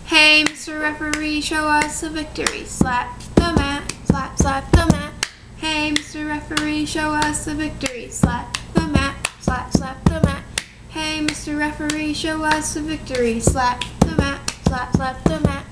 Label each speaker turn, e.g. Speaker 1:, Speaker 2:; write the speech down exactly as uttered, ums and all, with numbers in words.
Speaker 1: Hey, Mister Referee, show us a victory. Slap the mat, slap, slap the mat. Hey, Mister Referee, show us a victory. Slap the mat, slap, slap the mat. Hey, Mister Referee, show us a victory. Slap the mat, slap, slap the mat.